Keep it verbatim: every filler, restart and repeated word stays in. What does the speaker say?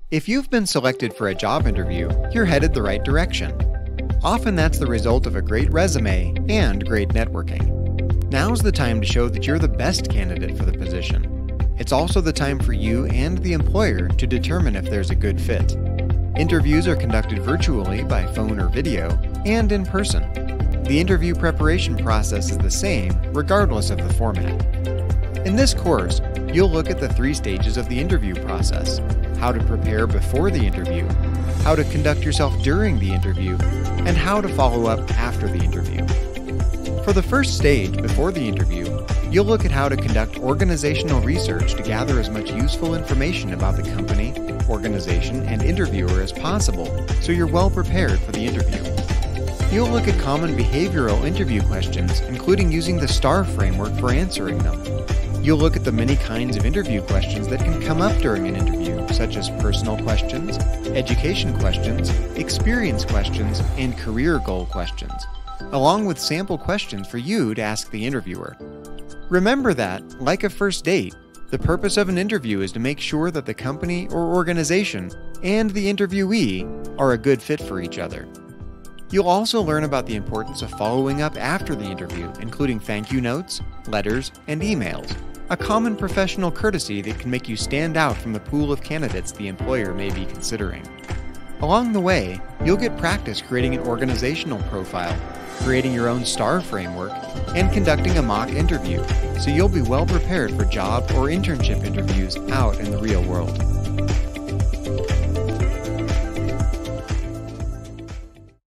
If you've been selected for a job interview, you're headed the right direction. Often that's the result of a great resume and great networking. Now's the time to show that you're the best candidate for the position. It's also the time for you and the employer to determine if there's a good fit. Interviews are conducted virtually by phone or video, and in person. The interview preparation process is the same, regardless of the format. In this course, you'll look at the three stages of the interview process: how to prepare before the interview, how to conduct yourself during the interview, and how to follow up after the interview. For the first stage, before the interview, you'll look at how to conduct organizational research to gather as much useful information about the company, organization, and interviewer as possible so you're well prepared for the interview. You'll look at common behavioral interview questions, including using the STAR framework for answering them. You'll look at the many kinds of interview questions that can come up during an interview, such as personal questions, education questions, experience questions, and career goal questions, along with sample questions for you to ask the interviewer. Remember that, like a first date, the purpose of an interview is to make sure that the company or organization and the interviewee are a good fit for each other. You'll also learn about the importance of following up after the interview, including thank you notes, letters, and emails, a common professional courtesy that can make you stand out from the pool of candidates the employer may be considering. Along the way, you'll get practice creating an organizational profile, creating your own STAR framework, and conducting a mock interview, so you'll be well prepared for job or internship interviews out in the real world.